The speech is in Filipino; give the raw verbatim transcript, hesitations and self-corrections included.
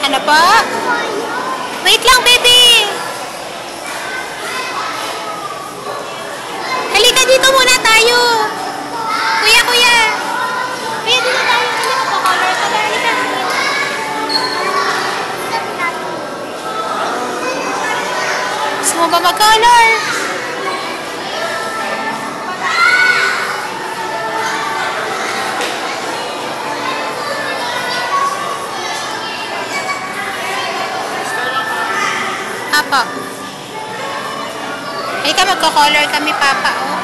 Ano pa? Wait lang, baby. Halika, dito muna tayo. Kuya, kuya. Kuya, dito tayo. Hindi mo pa color ka ba? Halika. Gusto mo ba mag-color? Apa. Halika, magko-color kami, Papa. Oh.